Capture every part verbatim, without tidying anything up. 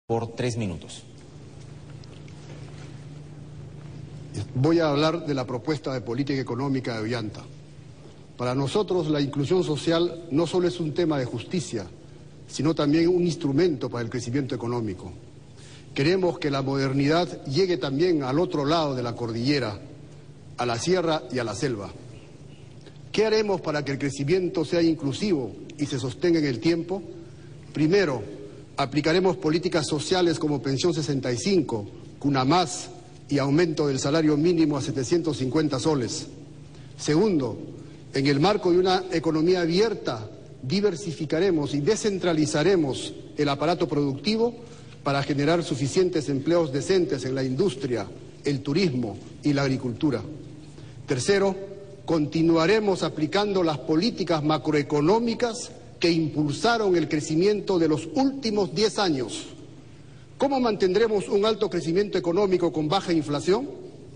por tres minutos. Voy a hablar de la propuesta de política económica de Ollanta. Para nosotros la inclusión social no solo es un tema de justicia, sino también un instrumento para el crecimiento económico. Queremos que la modernidad llegue también al otro lado de la cordillera, a la sierra y a la selva. ¿Qué haremos para que el crecimiento sea inclusivo y se sostenga en el tiempo? Primero, aplicaremos políticas sociales como Pensión sesenta y cinco, Cuna Más y aumento del salario mínimo a setecientos cincuenta soles. Segundo, en el marco de una economía abierta, diversificaremos y descentralizaremos el aparato productivo para generar suficientes empleos decentes en la industria, el turismo y la agricultura. Tercero, continuaremos aplicando las políticas macroeconómicas que impulsaron el crecimiento de los últimos diez años. ¿Cómo mantendremos un alto crecimiento económico con baja inflación?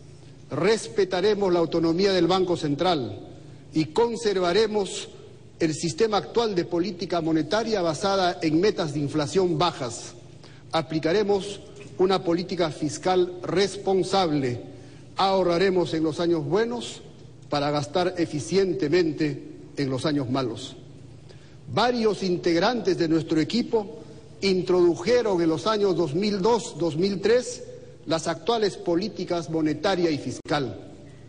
Respetaremos la autonomía del Banco Central y conservaremos el sistema actual de política monetaria basada en metas de inflación bajas. Aplicaremos una política fiscal responsable. Ahorraremos en los años buenos para gastar eficientemente en los años malos. Varios integrantes de nuestro equipo introdujeron en los años dos mil dos a dos mil tres las actuales políticas monetaria y fiscal.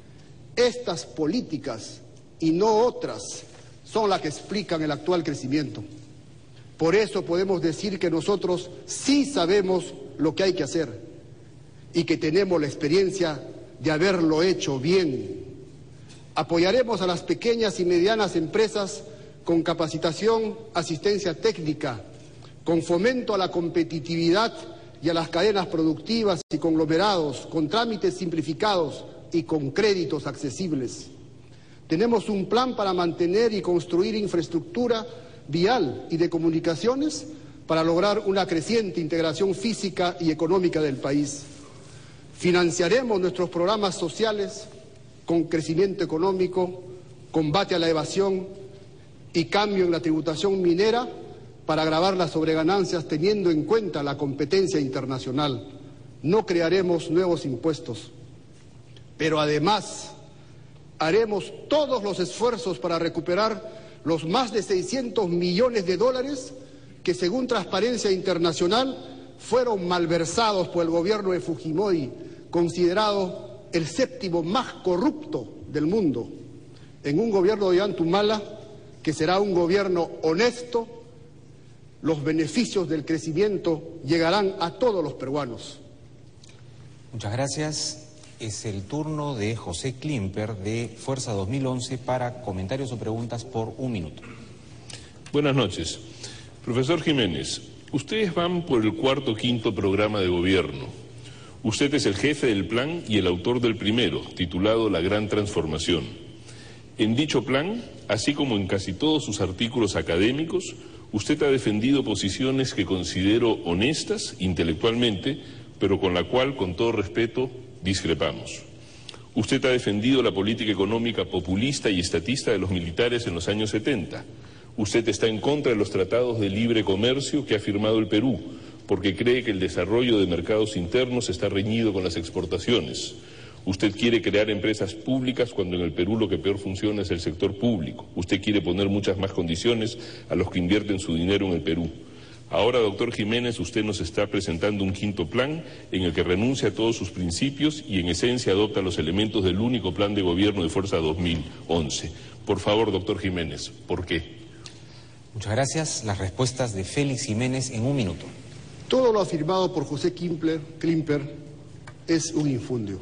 Estas políticas y no otras son las que explican el actual crecimiento. Por eso podemos decir que nosotros sí sabemos lo que hay que hacer y que tenemos la experiencia de haberlo hecho bien. Apoyaremos a las pequeñas y medianas empresas con capacitación, asistencia técnica, con fomento a la competitividad y a las cadenas productivas y conglomerados, con trámites simplificados y con créditos accesibles. Tenemos un plan para mantener y construir infraestructura vial y de comunicaciones para lograr una creciente integración física y económica del país. Financiaremos nuestros programas sociales con crecimiento económico, combate a la evasión y cambio en la tributación minera para agravar las sobreganancias teniendo en cuenta la competencia internacional. No crearemos nuevos impuestos, pero además haremos todos los esfuerzos para recuperar los más de seiscientos millones de dólares que, según Transparencia Internacional, fueron malversados por el gobierno de Fujimori, considerado el séptimo más corrupto del mundo, en un gobierno de Ollanta Humala que será un gobierno honesto. Los beneficios del crecimiento llegarán a todos los peruanos. Muchas gracias. Es el turno de José Klimper de Fuerza dos mil once para comentarios o preguntas por un minuto. Buenas noches. Profesor Jiménez, ustedes van por el cuarto o quinto programa de gobierno. Usted es el jefe del plan y el autor del primero, titulado La Gran Transformación. En dicho plan, así como en casi todos sus artículos académicos, usted ha defendido posiciones que considero honestas intelectualmente, pero con la cual, con todo respeto, discrepamos. Usted ha defendido la política económica populista y estatista de los militares en los años setenta. Usted está en contra de los tratados de libre comercio que ha firmado el Perú, porque cree que el desarrollo de mercados internos está reñido con las exportaciones. Usted quiere crear empresas públicas cuando en el Perú lo que peor funciona es el sector público. Usted quiere poner muchas más condiciones a los que invierten su dinero en el Perú. Ahora, doctor Jiménez, usted nos está presentando un quinto plan en el que renuncia a todos sus principios y en esencia adopta los elementos del único plan de gobierno de Fuerza dos mil once. Por favor, doctor Jiménez, ¿por qué? Muchas gracias. Las respuestas de Félix Jiménez en un minuto. Todo lo afirmado por José Klimper, Klimper es un infundio.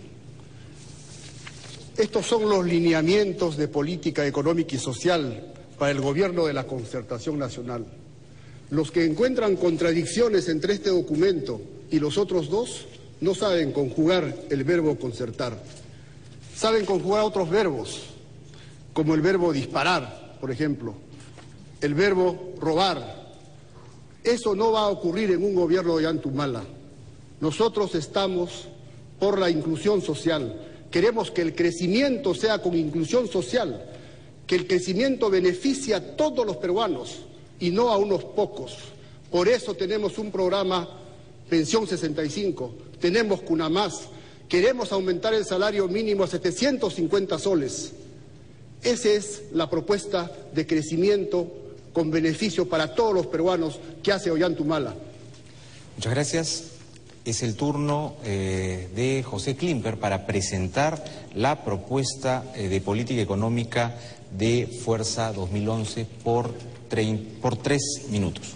Estos son los lineamientos de política económica y social para el gobierno de la concertación nacional. Los que encuentran contradicciones entre este documento y los otros dos no saben conjugar el verbo concertar. Saben conjugar otros verbos, como el verbo disparar, por ejemplo, el verbo robar. Eso no va a ocurrir en un gobierno de Ollanta Humala. Nosotros estamos por la inclusión social. Queremos que el crecimiento sea con inclusión social, que el crecimiento beneficie a todos los peruanos y no a unos pocos. Por eso tenemos un programa Pensión sesenta y cinco, tenemos CUNAMAS, queremos aumentar el salario mínimo a setecientos cincuenta soles. Esa es la propuesta de crecimiento con beneficio para todos los peruanos que hace Ollanta-Humala. Muchas gracias. Es el turno eh, de José Klimper para presentar la propuesta eh, de política económica de Fuerza dos mil once por, por tres minutos.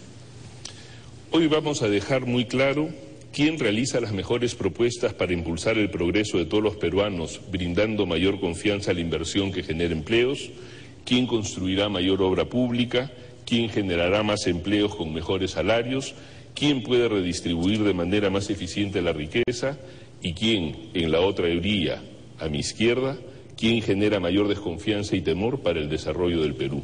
Hoy vamos a dejar muy claro quién realiza las mejores propuestas para impulsar el progreso de todos los peruanos, brindando mayor confianza a la inversión que genera empleos, quién construirá mayor obra pública, quién generará más empleos con mejores salarios, quién puede redistribuir de manera más eficiente la riqueza y quién, en la otra orilla, a mi izquierda, quién genera mayor desconfianza y temor para el desarrollo del Perú.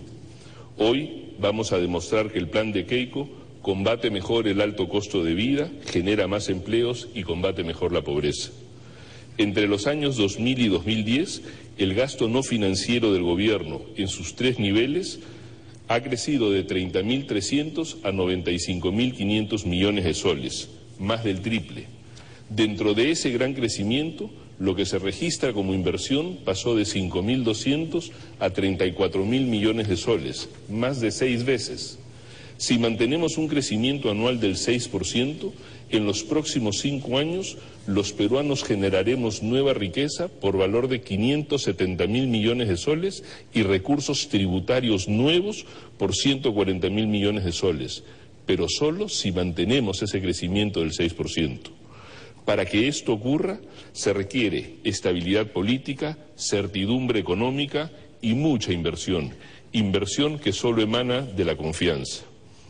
Hoy vamos a demostrar que el plan de Keiko combate mejor el alto costo de vida, genera más empleos y combate mejor la pobreza. Entre los años dos mil y dos mil diez, el gasto no financiero del gobierno en sus tres niveles ha crecido de treinta mil trescientos a noventa y cinco mil quinientos millones de soles, más del triple. Dentro de ese gran crecimiento, lo que se registra como inversión pasó de cinco mil doscientos a treinta y cuatro mil millones de soles, más de seis veces. Si mantenemos un crecimiento anual del seis por ciento, en los próximos cinco años los peruanos generaremos nueva riqueza por valor de quinientos setenta mil millones de soles y recursos tributarios nuevos por ciento cuarenta mil millones de soles, pero solo si mantenemos ese crecimiento del seis por ciento. Para que esto ocurra, se requiere estabilidad política, certidumbre económica y mucha inversión, inversión que solo emana de la confianza.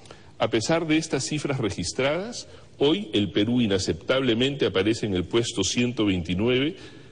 A pesar de estas cifras registradas, hoy el Perú inaceptablemente aparece en el puesto ciento veintinueve,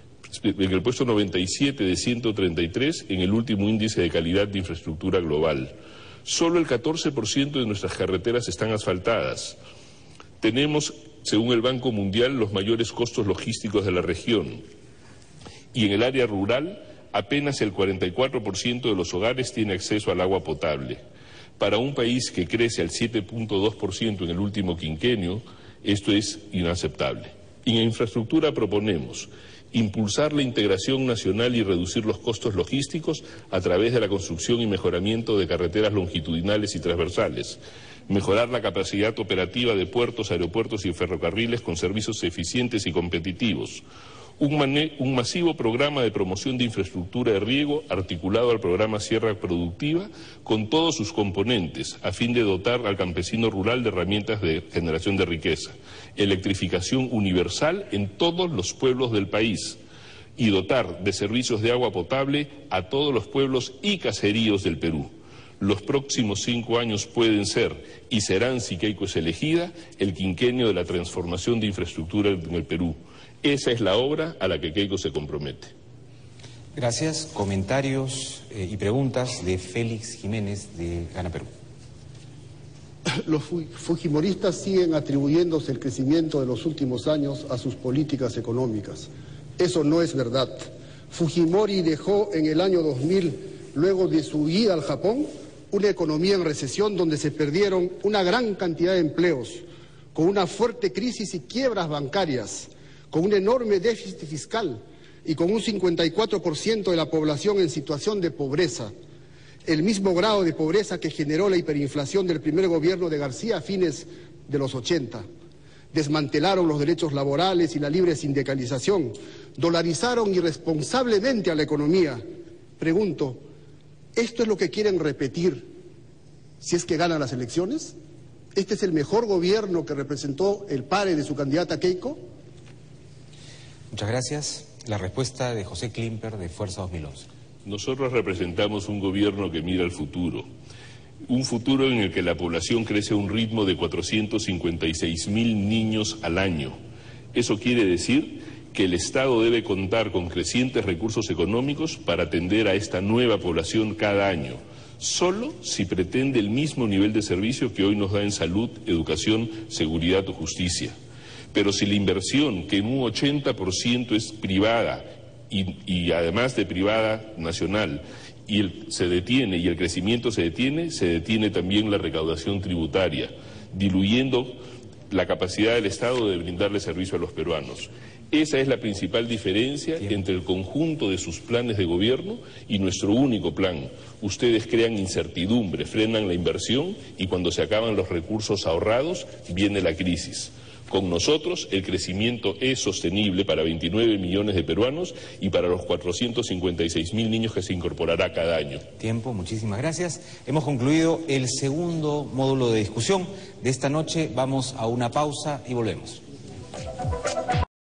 en el puesto noventa y siete de ciento treinta y tres en el último índice de calidad de infraestructura global. Solo el catorce por ciento de nuestras carreteras están asfaltadas. Tenemos, según el Banco Mundial, los mayores costos logísticos de la región. Y en el área rural, apenas el cuarenta y cuatro por ciento de los hogares tiene acceso al agua potable. Para un país que crece al siete punto dos por ciento en el último quinquenio, esto es inaceptable. En infraestructura proponemos impulsar la integración nacional y reducir los costos logísticos a través de la construcción y mejoramiento de carreteras longitudinales y transversales, mejorar la capacidad operativa de puertos, aeropuertos y ferrocarriles con servicios eficientes y competitivos, Un, un masivo programa de promoción de infraestructura de riego articulado al programa Sierra Productiva con todos sus componentes a fin de dotar al campesino rural de herramientas de generación de riqueza, electrificación universal en todos los pueblos del país y dotar de servicios de agua potable a todos los pueblos y caseríos del Perú. Los próximos cinco años pueden ser y serán, si Keiko es elegida, el quinquenio de la transformación de infraestructura en el Perú. Esa es la obra a la que Keiko se compromete. Gracias. Comentarios eh, y preguntas de Félix Jiménez de Gana Perú. Los fujimoristas siguen atribuyéndose el crecimiento de los últimos años a sus políticas económicas. Eso no es verdad. Fujimori dejó en el año dos mil, luego de su huida al Japón, una economía en recesión donde se perdieron una gran cantidad de empleos, con una fuerte crisis y quiebras bancarias, con un enorme déficit fiscal y con un cincuenta y cuatro por ciento de la población en situación de pobreza, el mismo grado de pobreza que generó la hiperinflación del primer gobierno de García a fines de los ochenta. Desmantelaron los derechos laborales y la libre sindicalización, dolarizaron irresponsablemente a la economía. Pregunto, ¿esto es lo que quieren repetir si es que ganan las elecciones? ¿Este es el mejor gobierno que representó el padre de su candidata Keiko? Muchas gracias. La respuesta de José Klimper de Fuerza dos mil once. Nosotros representamos un gobierno que mira al futuro, un futuro en el que la población crece a un ritmo de cuatrocientos cincuenta y seis mil niños al año. Eso quiere decir que el Estado debe contar con crecientes recursos económicos para atender a esta nueva población cada año, solo si pretende el mismo nivel de servicio que hoy nos da en salud, educación, seguridad o justicia. Pero si la inversión, que en un ochenta por ciento es privada y, y además de privada nacional, y el, se detiene y el crecimiento se detiene, se detiene también la recaudación tributaria, diluyendo la capacidad del Estado de brindarle servicio a los peruanos. Esa es la principal diferencia Bien. entre el conjunto de sus planes de gobierno y nuestro único plan. Ustedes crean incertidumbre, frenan la inversión y cuando se acaban los recursos ahorrados viene la crisis. Con nosotros el crecimiento es sostenible para veintinueve millones de peruanos y para los cuatrocientos cincuenta y seis mil niños que se incorporará cada año. Tiempo, muchísimas gracias. Hemos concluido el segundo módulo de discusión de esta noche. Vamos a una pausa y volvemos.